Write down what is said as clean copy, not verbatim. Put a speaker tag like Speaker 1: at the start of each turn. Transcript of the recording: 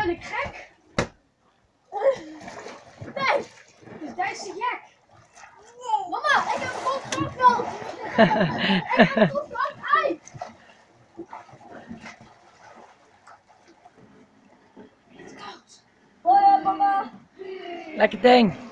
Speaker 1: Ben ik gek? Nee, dus daar is de gek. Mama, ik heb een goed grafveld. Ik heb een goed graf ei. Het is koud. Hoi mama.
Speaker 2: Lekker ding.